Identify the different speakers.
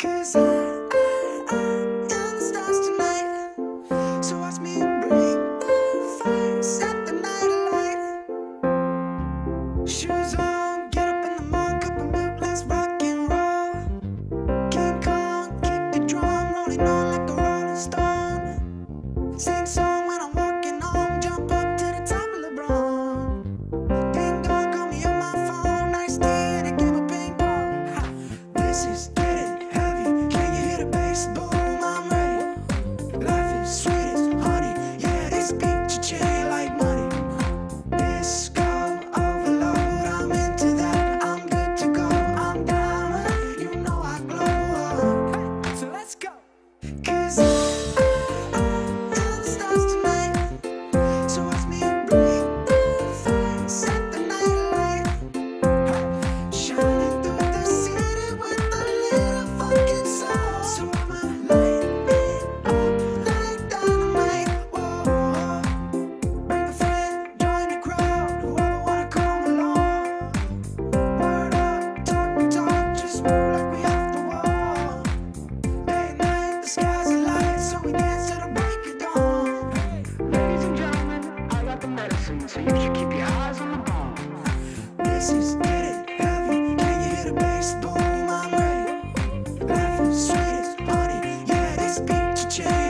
Speaker 1: 'Cause I'm in the stars tonight. So watch me bring the fire, set the night alight. Shoes on, get up in the morning, cup of milk, let's rock and roll. King Kong, kick the drum, rolling on like a rolling stone. Sing song when I'm walking home, jump up to the top of LeBron. Ding dong, call me on my phone, nice tea and a game of ping pong. Ha, this is getting heavy, can you hear the bass boom? I'm ready. Life is sweet as honey, yeah, this beat your chain like money. Disco overload, I'm into that, I'm good to go, I'm diamond, you know I glow up. Hey, so let's go. 'Cause I'm in the stars tonight. So watch me bring the fire, set the night alight. Shining through the city with a little fucking soul. So I'ma light it up like dynamite. Whoa, bring a friend, join the crowd, whoever wanna come along. Word up, talk the talk, just move like we off the wall. Day and night, the skies are light, so we dance till the break of dawn. Ladies and gentlemen, I got the medicine, so you should keep your eyes on the ball. This is getting heavy, can you hear the bass boom? I'm ready. Life is sweet as honey, yeah, this beat your chain